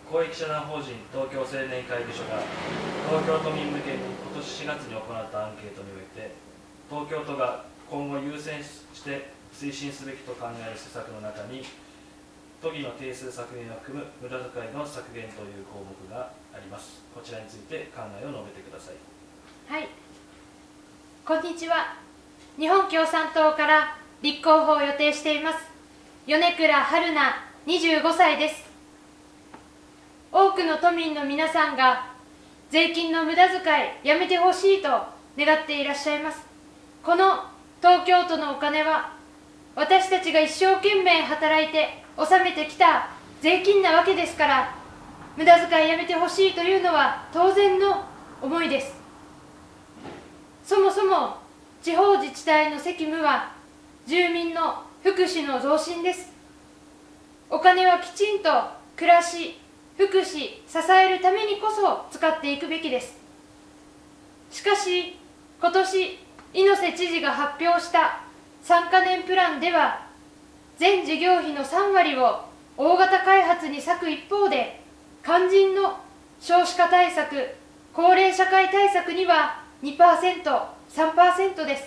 公益社団法人東京青年会議所が東京都民向けに今年4月に行ったアンケートにおいて、東京都が今後優先して推進すべきと考える施策の中に、都議の定数削減を含む無駄遣いの削減という項目があります。こちらについて考えを述べてください。 はい、こんにちは。日本共産党から立候補を予定しています米倉春菜25歳です。多くの都民の皆さんが税金の無駄遣いやめてほしいと願っていらっしゃいます。この東京都のお金は私たちが一生懸命働いて納めてきた税金なわけですから、無駄遣いやめてほしいというのは当然の思いです。そもそも地方自治体の責務は住民の福祉の増進です。お金はきちんと暮らし、福祉、支えるためにこそ使っていくべきです。しかし、今年、猪瀬知事が発表した3カ年プランでは、全事業費の3割を大型開発に割く一方で、肝心の少子化対策、高齢社会対策には 2%、3% です。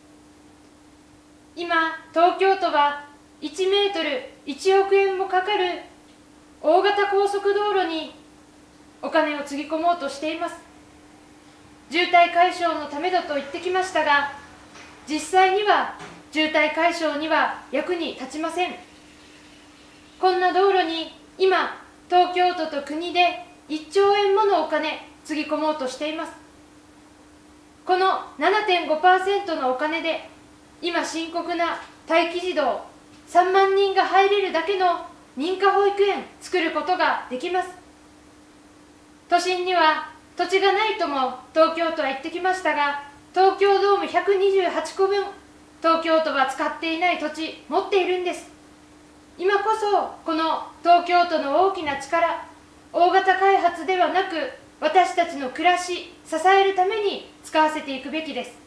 今、東京都は1メートル1億円もかかる大型高速道路にお金をつぎ込もうとしています。渋滞解消のためだと言ってきましたが、実際には渋滞解消には役に立ちません。こんな道路に今、東京都と国で1兆円ものお金つぎ込もうとしています。この 7.5% のお金で今深刻な待機児童3万人が入れるだけの認可保育園作ることができます。都心には土地がないとも東京都は言ってきましたが、東京ドーム128個分、東京都は使っていない土地持っているんです。今こそこの東京都の大きな力、大型開発ではなく私たちの暮らし、支えるために使わせていくべきです。